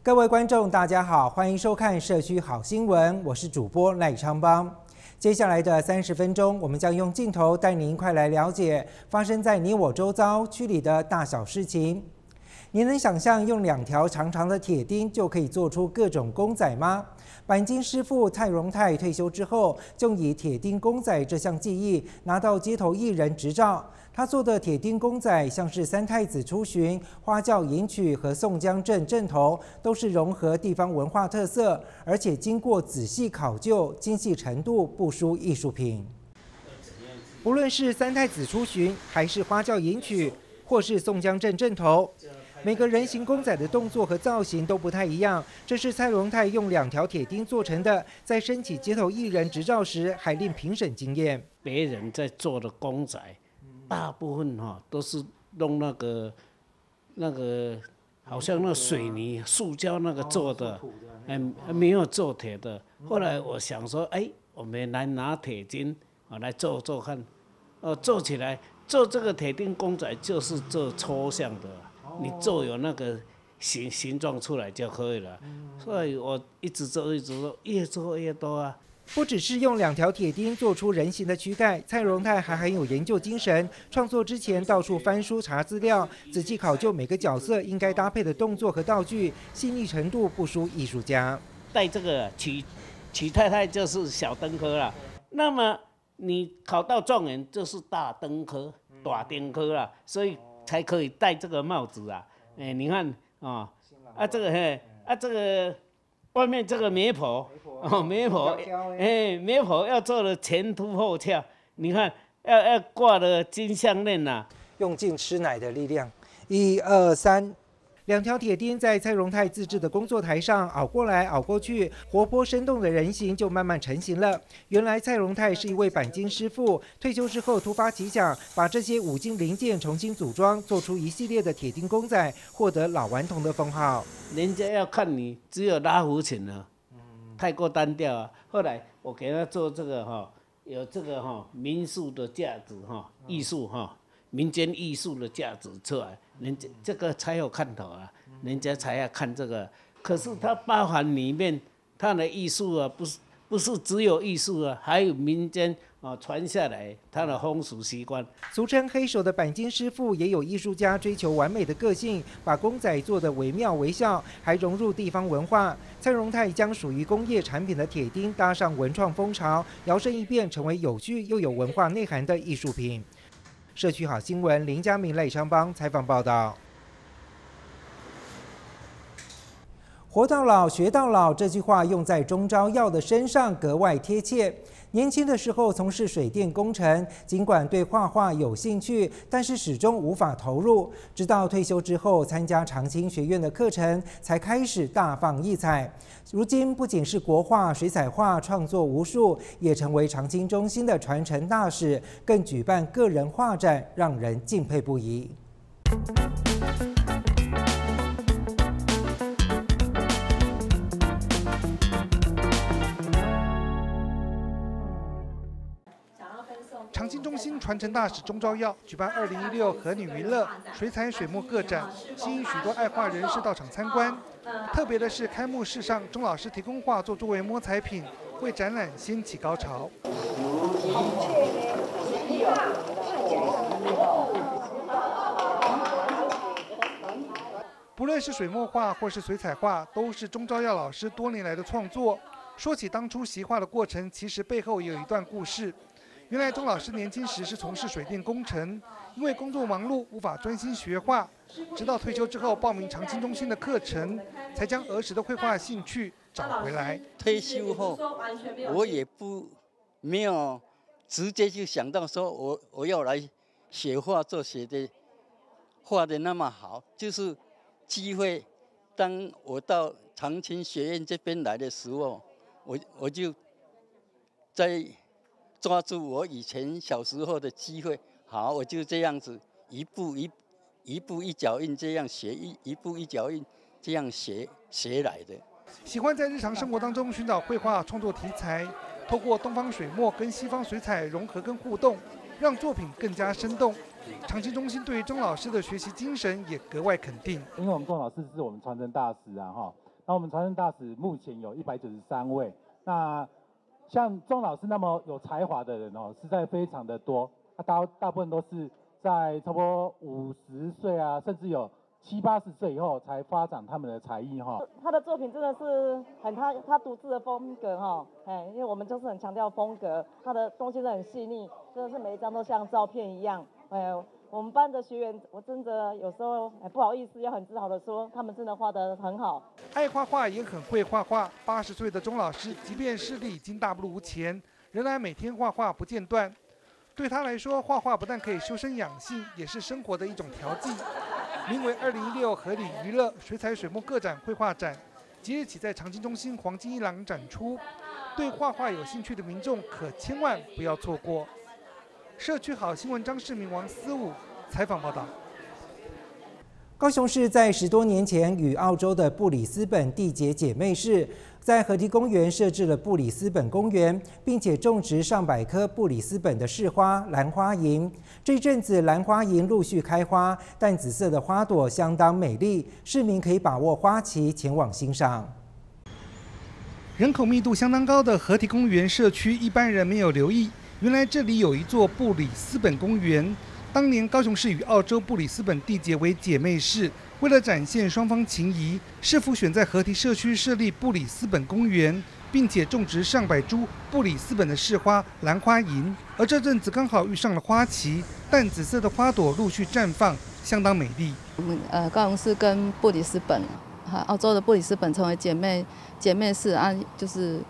各位观众，大家好，欢迎收看社区好新闻，我是主播赖昌邦。接下来的30分钟，我们将用镜头带您快来了解发生在你我周遭区里的大小事情。你能想象用2条长长的铁钉就可以做出各种公仔吗？钣金师傅蔡荣泰退休之后，就以铁钉公仔这项技艺拿到街头艺人执照。他做的铁钉公仔像是三太子出巡、花轿迎娶和宋江镇阵头，都是融合地方文化特色，而且经过仔细考究，精细程度不输艺术品。不论是三太子出巡，还是花轿迎娶，或是宋江镇阵头，每个人形公仔的动作和造型都不太一样。这是蔡荣泰用2条铁钉做成的，在申请街头艺人执照时，还令评审惊艳。 别人在做的公仔，大部分都是用那个好像那水泥、塑胶那个做的，没有做铁的。后来我想说，我们来拿铁筋来做做看，做起来做这个铁钉公仔就是做抽象的。你做有那个形状出来就可以了，所以我一直做，越做越多啊。 不只是用2条铁钉做出人形的躯盖，蔡荣泰还很有研究精神。创作之前到处翻书查资料，仔细考究每个角色应该搭配的动作和道具，细腻程度不输艺术家。 带这个曲太太就是小灯科啦，那么你考到状元就是大灯科、大灯科啦，所以才可以戴这个帽子啊。你看这个外面这个媒婆，媒婆要做的前凸后翘，你看要挂的金项链呐， 用尽吃奶的力量，1、2、3。2条铁钉在蔡荣泰自制的工作台上熬过来熬过去，活泼生动的人形就慢慢成型了。原来蔡荣泰是一位钣金师傅，退休之后突发奇想，把这些5金零件重新组装，做出一系列的铁钉公仔，获得老顽童的封号。 人家要看你只有拉胡琴了，太过单调啊。后来我给他做这个有这个民俗的价值艺术民间艺术的价值出来，人家这个才有看头啊，人家才要看这个。可是它包含里面它的艺术啊，不是只有艺术啊，还有民间传下来它的风俗习惯。 俗称黑手的钣金师傅，也有艺术家追求完美的个性，把公仔做得惟妙惟肖，还融入地方文化。蔡荣泰将属于工业产品的铁钉搭上文创风潮，摇身一变成为有趣又有文化内涵的艺术品。社区好新闻林佳明、赖昌邦采访报道。活到老，学到老，这句话用在钟昭耀的身上格外贴切。年轻的时候从事水电工程，尽管对画画有兴趣，但是始终无法投入。直到退休之后，参加长青学院的课程，才开始大放异彩。如今不仅是国画、水彩画创作无数，也成为长青中心的传承大使，更举办个人画展，让人敬佩不已。长青中心传承大使钟昭耀举办2016和女娱乐水彩水墨个展，吸引许多爱画人士到场参观。特别的是，开幕式上钟老师提供画作作为摸彩品，为展览掀起高潮。不论是水墨画或是水彩画，都是钟昭耀老师多年来的创作。说起当初习画的过程，其实背后也有一段故事。原来钟老师年轻时是从事水电工程，因为工作忙碌无法专心学画，直到退休之后报名长青中心的课程，才将儿时的绘画兴趣找回来。 退休后，我也没有直接就想到说我要来学画作，写的画的那么好，就是机会。当我到长青学院这边来的时候，我就在抓住我以前小时候的机会，好，我就这样子一步一脚印这样学，一步一脚印这样学来的。 喜欢在日常生活当中寻找绘画创作题材，透过东方水墨跟西方水彩融合跟互动，让作品更加生动。长青中心对于钟老师的学习精神也格外肯定， 因为我们钟老师是我们传承大师啊哈。 那我们传声大使目前有193位。那像钟老师那么有才华的人实在非常的多。大部分都是在差不多50岁啊，甚至有70、80岁以后才发展他们的才艺他的作品真的是很他独自的风格因为我们就是很强调风格，他的东西都很细腻，真的是每一张都像照片一样。我们班的学员，我真的有时候不好意思，要很自豪的说，他们真的画得很好。 爱画画也很会画画。80岁的钟老师，即便视力已经大不如前，仍然每天画画不间断。对他来说，画画不但可以修身养性，也是生活的一种调剂。名为2016合理娱乐水彩水墨个展绘画展，即日起在长青中心黄金一廊展出。对画画有兴趣的民众可千万不要错过。社区好新闻张世明、王思武采访报道。 高雄市在10多年前与澳洲的布里斯本缔结姐妹市，在河堤公园设置了布里斯本公园，并且种植上百棵布里斯本的市花兰花楹。这一阵子兰花楹陆续开花，淡紫色的花朵相当美丽，市民可以把握花期前往欣赏。 人口密度相当高的河堤公园社区，一般人没有留意，原来这里有一座布里斯本公园。当年高雄市与澳洲布里斯本缔结为姐妹市，为了展现双方情谊，市府选在河堤社区设立布里斯本公园，并且种植上百株布里斯本的市花兰花楹。而这阵子刚好遇上了花期，淡紫色的花朵陆续绽放，相当美丽。 我们高雄市跟布里斯本澳洲的布里斯本成为姐妹市啊，就是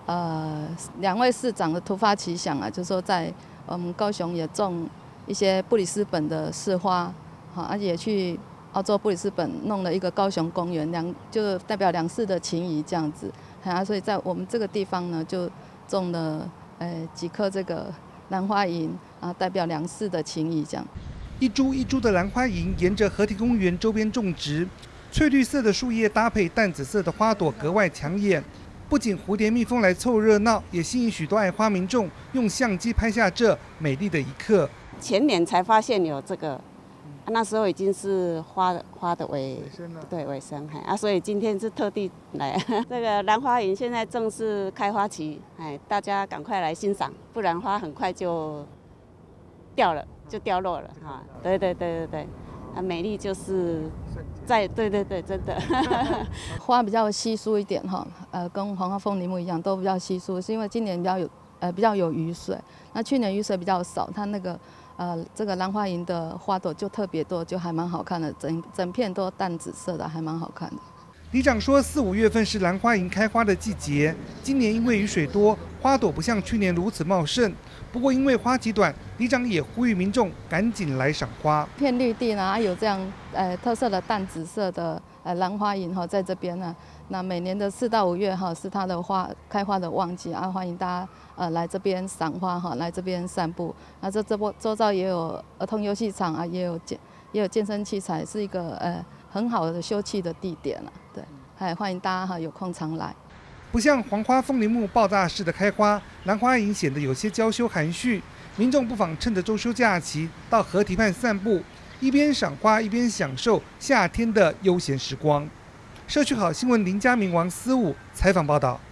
2位市长的突发奇想啊，就是说在我们高雄也种一些布里斯本的市花，而且也去澳洲布里斯本弄了一个高雄公园，就代表2市的情谊这样子。所以在我们这个地方呢，就种了几棵这个兰花楹啊，代表2市的情谊这样。 一株一株的兰花楹沿着河堤公园周边种植，翠绿色的树叶搭配淡紫色的花朵格外抢眼。不仅蝴蝶蜜蜂来凑热闹，也吸引许多爱花民众用相机拍下这美丽的一刻。 前年才发现有这个，那时候已经是花的尾声所以今天是特地来。这个兰花楹现在正是开花期，大家赶快来欣赏，不然花很快就掉落了对。美丽就是在对，真的。 花比较稀疏一点跟黄花凤梨木一样，都比较稀疏，是因为今年比较有雨水，那去年雨水比较少，它那个这个兰花楹的花朵就特别多，就还蛮好看的，整片都淡紫色的，还蛮好看的。 里长说，4、5月份是兰花楹开花的季节，今年因为雨水多，花朵不像去年如此茂盛。不过因为花期短，里长也呼吁民众赶紧来赏花。 片绿地呢，有这样特色的淡紫色的兰花楹在这边呢。那每年的4到5月是它的开花的旺季啊，欢迎大家来这边赏花来这边散步。那这周遭也有儿童游戏场啊，也有健身器材，是一个很好的休憩的地点了。对，欢迎大家有空常来。 不像黄花凤梨木爆炸式的开花，兰花楹显得有些娇羞含蓄。民众不妨趁着周休假期到河堤畔散步，一边赏花一边享受夏天的悠闲时光。社区好新闻林家明、王思武采访报道。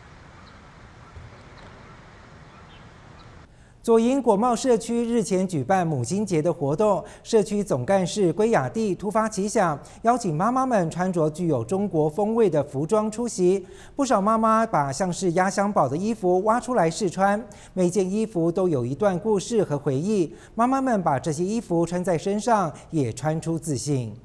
左营果贸社区日前举办母亲节的活动，社区总干事归雅蒂突发奇想，邀请妈妈们穿着具有中国风味的服装出席。不少妈妈把像是压箱宝的衣服挖出来试穿，每件衣服都有一段故事和回忆。妈妈们把这些衣服穿在身上，也穿出自信。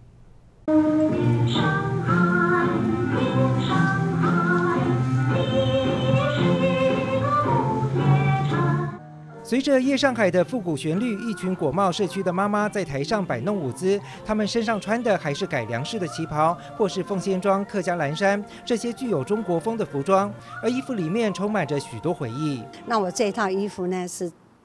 随着《夜上海》的复古旋律，一群果贸社区的妈妈在台上摆弄舞姿，她们身上穿的还是改良式的旗袍，或是凤仙装、客家蓝衫，这些具有中国风的服装，而衣服里面充满着许多回忆。 那我这套衣服呢是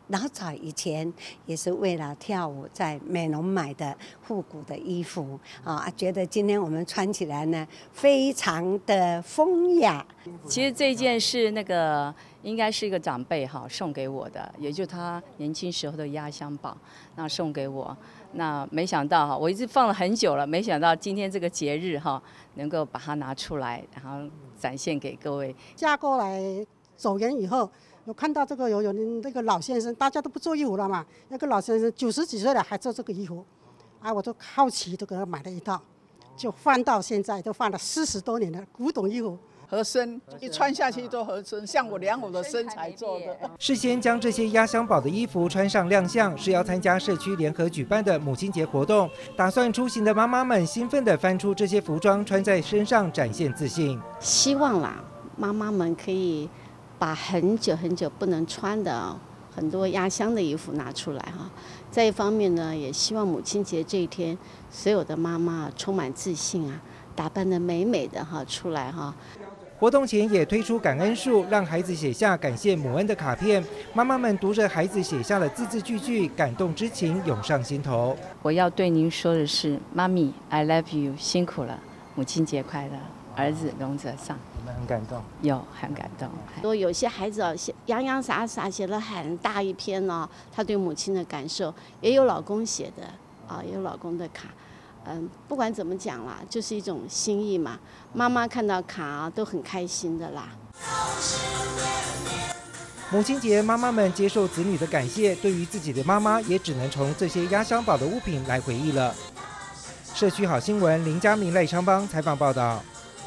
老早以前也是为了跳舞，在美容买的复古的衣服啊，觉得今天我们穿起来呢，非常的风雅。 其实这件是应该是一个长辈送给我的，也就是他年轻时候的压箱宝，那送给我。那没想到我一直放了很久了，没想到今天这个节日能够把它拿出来，然后展现给各位。 嫁过来走人以后。有看到这个有那个老先生，大家都不做衣服了嘛。那个老先生90几岁了还做这个衣服，我就好奇，就给他买了一套，就换到现在都换了40多年的古董衣服。 合身，一穿下去都合身，像我量我的身材做的。 事先将这些压箱宝的衣服穿上亮相，是要参加社区联合举办的母亲节活动。打算出行的妈妈们兴奋地翻出这些服装，穿在身上展现自信。 希望啦，妈妈们可以把很久很久不能穿的很多压箱的衣服拿出来在一方面呢，也希望母亲节这一天，所有的妈妈充满自信打扮得美美的出来活动前也推出感恩树，让孩子写下感谢母恩的卡片。妈妈们读着孩子写下的字字句句，感动之情涌上心头。 我要对您说的是，妈咪 ，I love you， 辛苦了，母亲节快乐，儿子龙泽上。 很感动， 有很感动。 说有些孩子洋洋洒洒写了很大一篇他对母亲的感受，也有老公写的也有老公的卡。不管怎么讲啦，就是一种心意嘛。妈妈看到卡都很开心的啦。 母亲节，妈妈们接受子女的感谢，对于自己的妈妈，也只能从这些压箱宝的物品来回忆了。社区好新闻林佳明、赖昌邦采访报道。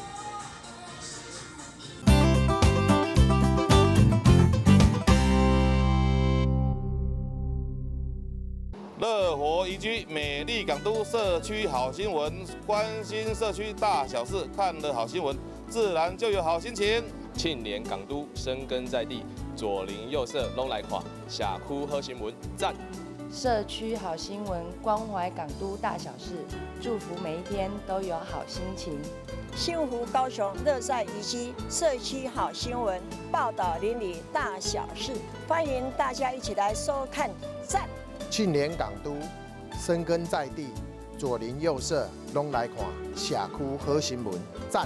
乐活宜居美丽港都社区好新闻，关心社区大小事，看了好新闻，自然就有好心情。 庆联港都深耕在地，左邻右舍拢来看，社区好新闻赞。 社区好新闻，关怀港都大小事，祝福每一天都有好心情。 幸福高雄，乐在宜居，社区好新闻，报道邻里大小事，欢迎大家一起来收看，赞。 庆联港都深耕在地，左邻右舍拢来看，社区好新闻赞。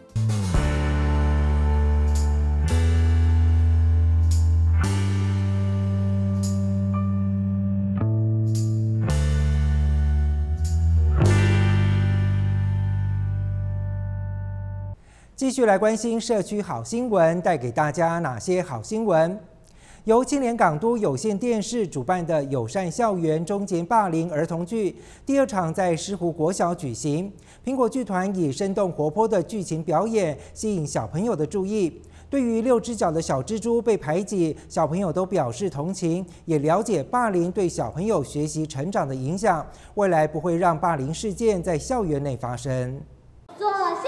继续来关心社区好新闻，带给大家哪些好新闻？由青联港都有线电视主办的友善校园终结霸凌儿童剧第2场在狮湖国小举行。苹果剧团以生动活泼的剧情表演吸引小朋友的注意。对于6只脚的小蜘蛛被排挤，小朋友都表示同情，也了解霸凌对小朋友学习成长的影响，未来不会让霸凌事件在校园内发生。 左下。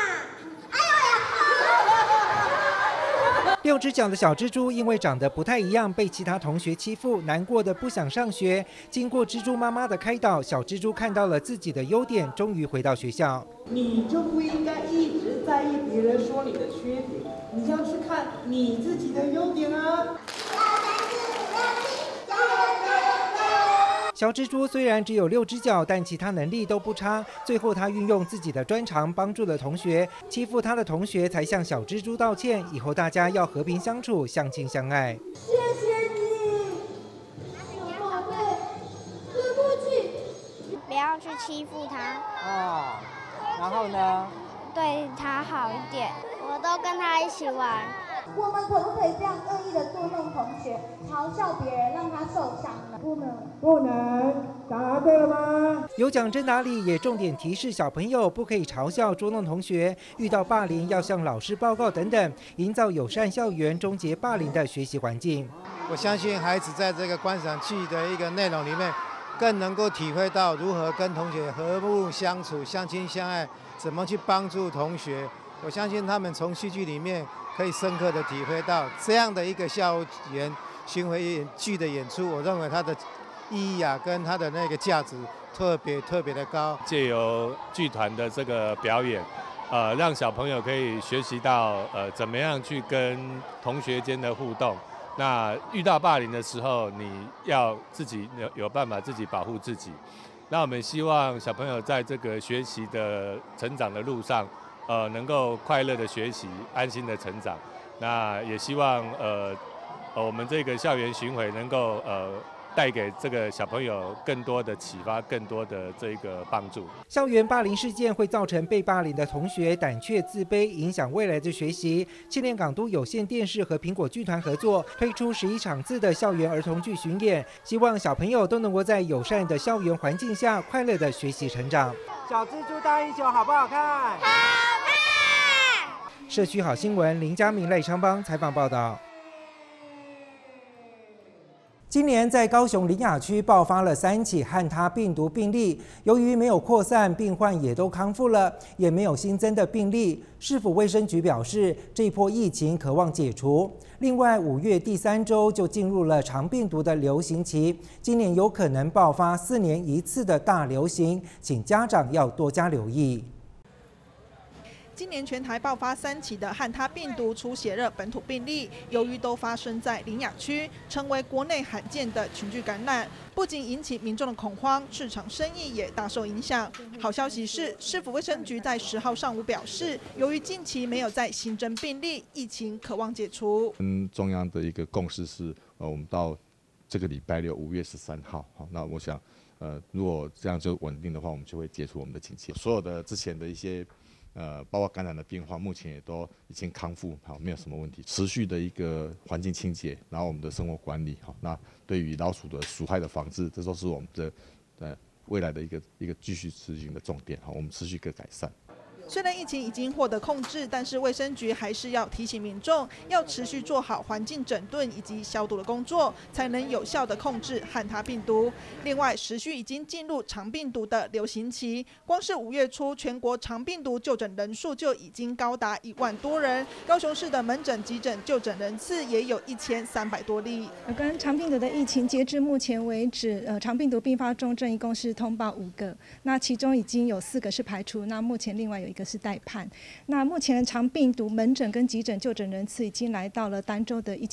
6只脚的小蜘蛛因为长得不太一样，被其他同学欺负，难过的不想上学。经过蜘蛛妈妈的开导，小蜘蛛看到了自己的优点，终于回到学校。 你就不应该一直在意别人说你的缺点，你要去看你自己的优点啊！ 小蜘蛛虽然只有6只脚，但其他能力都不差。最后，他运用自己的专长帮助了同学，欺负他的同学才向小蜘蛛道歉。以后大家要和平相处，相亲相爱。 谢谢你，宝贝，对不起。 不要去欺负他。 哦，然后呢？ 对他好一点，我都跟他一起玩。 我们可不可以这样恶意的捉弄同学，嘲笑别人，让他受伤呢？不能，答对了吗？ 有奖征答里也重点提示小朋友不可以嘲笑捉弄同学，遇到霸凌要向老师报告等等，营造友善校园，终结霸凌的学习环境。 我相信孩子在这个观赏剧的一个内容里面，更能够体会到如何跟同学和睦相处、相亲相爱，怎么去帮助同学。我相信他们从戏剧里面可以深刻的体会到这样的一个校园巡回剧的演出，我认为它的意义跟它的那个价值特别的高。 借由剧团的这个表演，让小朋友可以学习到怎么样去跟同学间的互动， 那遇到霸凌的时候，你要自己有办法自己保护自己。那我们希望小朋友在这个学习的成长的路上，能够快乐的学习，安心的成长。那也希望我们这个校园巡回能够带给这个小朋友更多的启发，更多的这个帮助。 校园霸凌事件会造成被霸凌的同学胆怯自卑，影响未来的学习。青年港都有线电视和苹果剧团合作推出11场次的校园儿童剧巡演，希望小朋友都能够在友善的校园环境下快乐的学习成长。小蜘蛛大英雄好不好看？好看。社区好新闻林佳明、赖昌邦采访报道。今年在高雄苓雅区爆发了3起汉他病毒病例，由于没有扩散，病患也都康复了，也没有新增的病例。市府卫生局表示，这一波疫情可望解除。另外，5月第3周就进入了肠病毒的流行期，今年有可能爆发4年1次的大流行，请家长要多加留意。 今年全台爆发3起的汉他病毒出血热本土病例，由于都发生在苓雅区，成为国内罕见的群聚感染，不仅引起民众的恐慌，市场生意也大受影响。好消息是，市府卫生局在10号上午表示，由于近期没有再新增病例，疫情可望解除。 中央的一个共识是，我们到这个礼拜6，5月13号，好，那我想，如果这样就稳定的话，我们就会解除我们的警戒。所有的之前的一些。包括感染的病患，目前也都已经康复，好，没有什么问题。持续的一个环境清洁，然后我们的生活管理，好，那对于老鼠的鼠害的防治，这都是我们的未来的一个继续执行的重点，好，我们持续个改善。 虽然疫情已经获得控制，但是卫生局还是要提醒民众，要持续做好环境整顿以及消毒的工作，才能有效的控制汉他病毒。另外，时序已经进入肠病毒的流行期，光是5月初，全国肠病毒就诊人数就已经高达1万多人，高雄市的门诊、急诊就诊人次也有1300多例。 有关肠病毒的疫情，截至目前为止，肠病毒并发重症一共是通报5个，那其中已经有4个是排除，那目前另外有1个是待判。那目前肠病毒门诊跟急诊就诊人次已经来到了单周的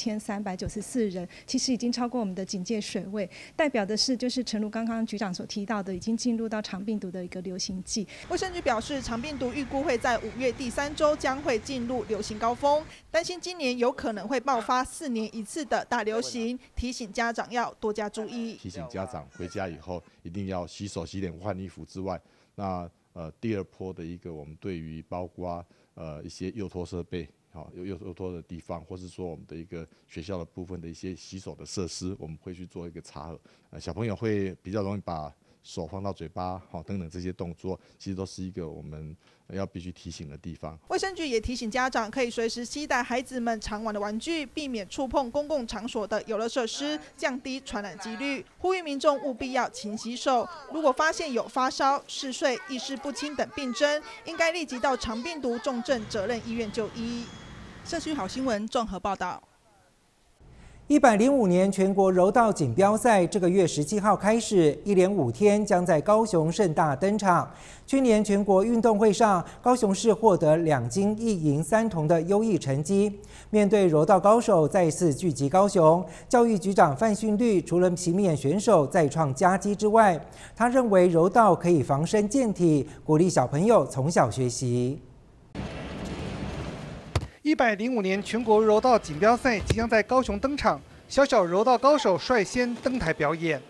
1394人，其实已经超过我们的警戒水位，代表的是就是诚如刚刚局长所提到的，已经进入到肠病毒的一个流行季。 卫生局表示，肠病毒预估会在5月第3周将会进入流行高峰，担心今年有可能会爆发4年1次的大流行，提醒家长要多加注意。 提醒家长回家以后一定要洗手、洗脸、换衣服之外，那第2波的一个，我们对于包括一些幼托设备，好幼托的地方，或是说我们的一个学校的部分的一些洗手的设施，我们会去做一个查核。小朋友会比较容易把手放到嘴巴，好等等这些动作，其实都是一个我们要必须提醒的地方。 卫生局也提醒家长，可以随时携带孩子们常玩的玩具，避免触碰公共场所的游乐设施，降低传染几率。呼吁民众务必要勤洗手。如果发现有发烧、嗜睡、意识不清等病征，应该立即到肠病毒重症责任医院就医。社区好新闻综合报道。 105年全国柔道锦标赛这个月17号开始，一连5天将在高雄盛大登场。去年全国运动会上，高雄市获得2金1银3铜的优异成绩。面对柔道高手再次聚集高雄，教育局长范训律除了期勉选手再创佳绩之外，他认为柔道可以防身健体，鼓励小朋友从小学习。 105年全国柔道锦标赛即将在高雄登场，小小柔道高手率先登台表演。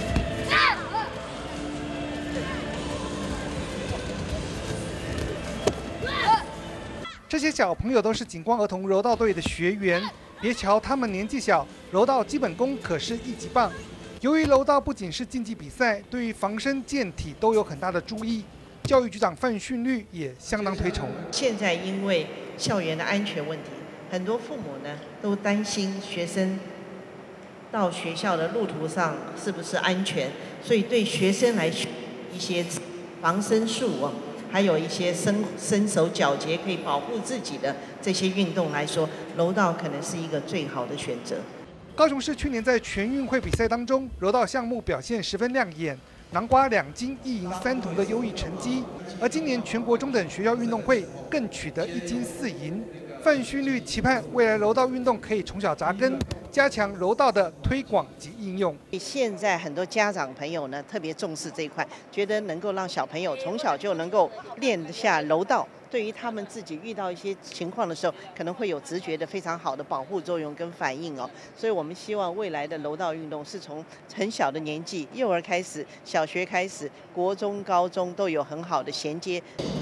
这些小朋友都是景光儿童柔道队的学员，别瞧他们年纪小，柔道基本功可是一级棒。由于柔道不仅是竞技比赛，对于防身健体都有很大的注意。教育局长范训律也相当推崇。 现在因为校园的安全问题，很多父母呢都担心学生到学校的路途上是不是安全，所以对学生来学一些防身术啊，还有一些身手矫捷可以保护自己的这些运动来说，柔道可能是一个最好的选择。 高雄市去年在全运会比赛当中，柔道项目表现十分亮眼，囊括2金1银3铜的优异成绩。而今年全国中等学校运动会更取得1金4银。 范勋律期盼未来柔道运动可以从小扎根，加强柔道的推广及应用。 现在很多家长朋友呢特别重视这一块，觉得能够让小朋友从小就能够练下柔道，对于他们自己遇到一些情况的时候，可能会有直觉的非常好的保护作用跟反应哦。所以我们希望未来的柔道运动是从很小的年纪，幼儿开始、小学开始、国中、高中都有很好的衔接。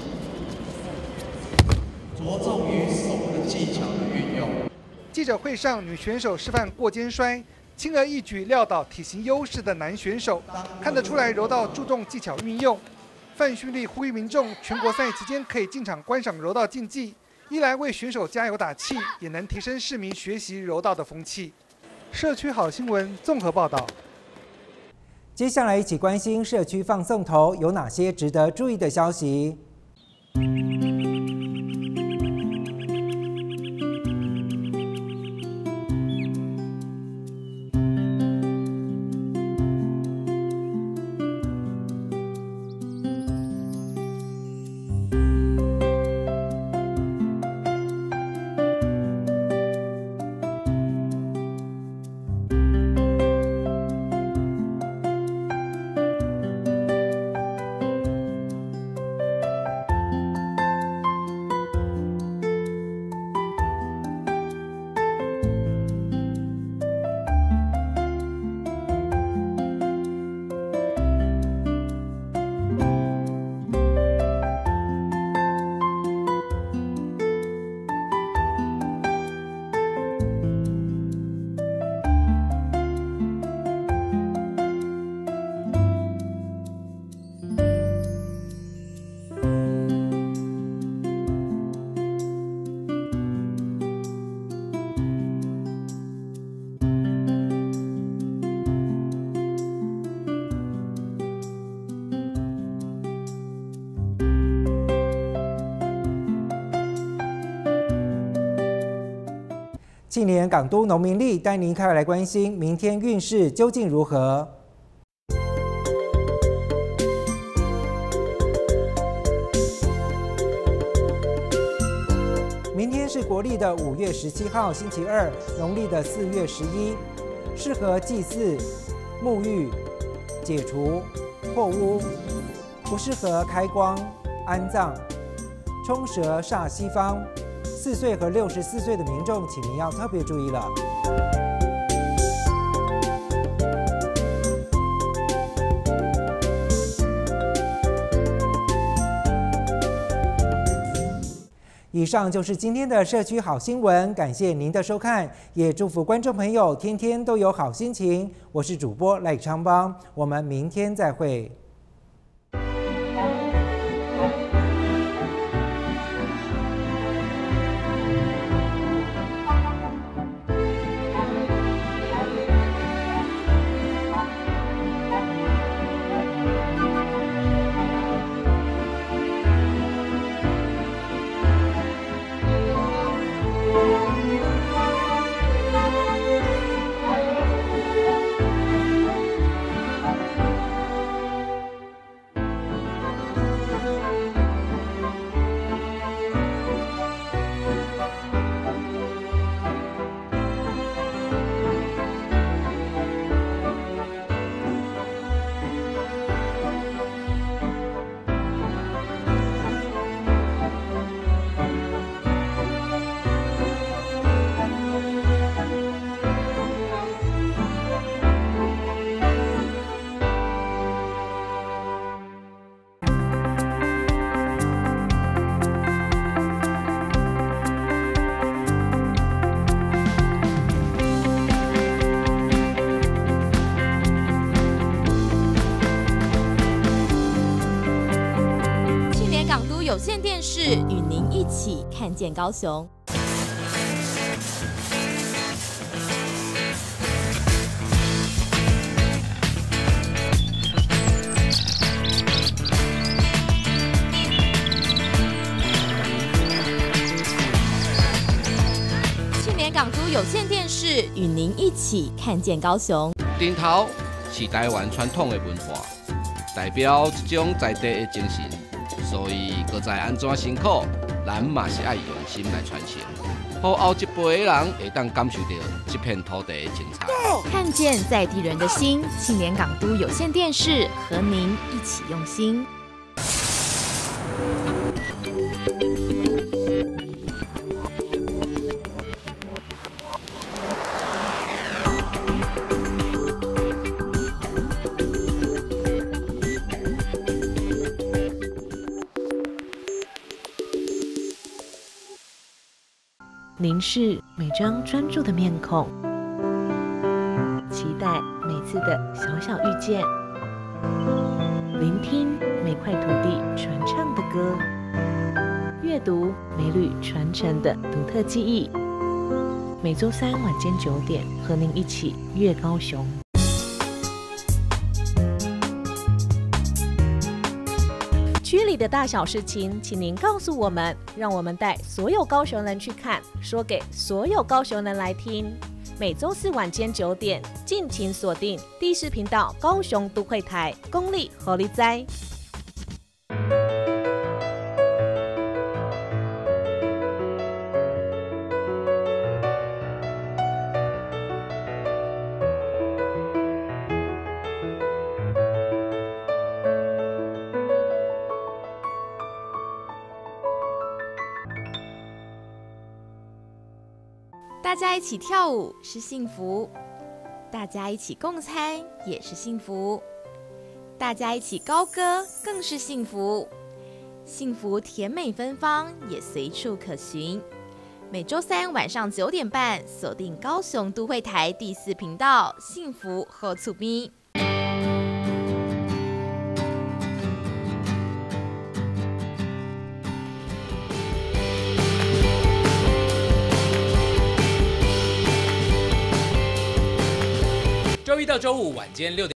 着重于手的技巧的运用。 记者会上，女选手示范过肩摔，轻而易举撂倒体型优势的男选手，看得出来柔道注重技巧运用。范勋律呼吁民众全国赛期间可以进场观赏柔道竞技，一来为选手加油打气，也能提升市民学习柔道的风气。社区好新闻综合报道。 接下来一起关心社区放送头有哪些值得注意的消息。庆联港都农民历带您开来关心明天运势究竟如何。明天是国历的5月17号星期二，农历的4月11，适合祭祀、沐浴、解除、破污，不适合开光、安葬、冲蛇煞西方。4岁和64岁的民众，请您要特别注意了。以上就是今天的社区好新闻，感谢您的收看，也祝福观众朋友天天都有好心情。我是主播赖昌邦，我们明天再会。 有线电视与您一起看见高雄。庆联港都有线电视与您一起看见高雄。 顶头是台湾传统的文化，代表一种在地的精神。所以，搁在安怎辛苦，咱嘛是爱用心来传承。 好后一辈的人会当感受到这片土地的精彩。 看见在地人的心，青年港都有线电视和您一起用心。 凝视每张专注的面孔，期待每次的小小遇见，聆听每块土地传唱的歌，阅读每缕传承的独特记忆。每周三晚间9点，和您一起阅高雄。区里的大小事情，请您告诉我们，让我们带所有高雄人去看，说给所有高雄人来听。每周四晚间9点，敬请锁定第4频道高雄都会台，公立合力哉。 大家一起跳舞是幸福，大家一起共餐也是幸福，大家一起高歌更是幸福。幸福甜美芬芳也随处可寻。每周三晚上9点半，锁定高雄都会台第4频道，幸福好厝边。 周一到周五晚间6点。